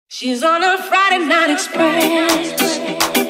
She's on a Friday night express.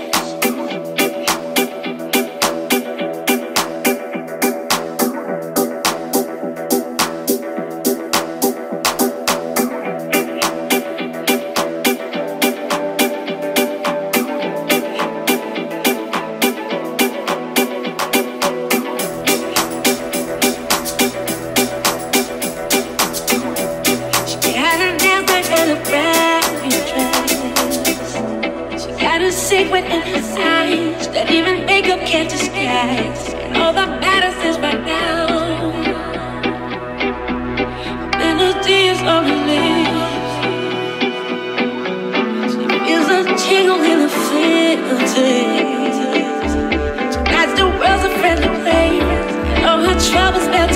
Secret in his eyes that even makeup can't disguise. And all that matters is right now. Melody is on her lips. She feels a tingle in her fingertips. Tonight's the world's a friendly place. And all her troubles better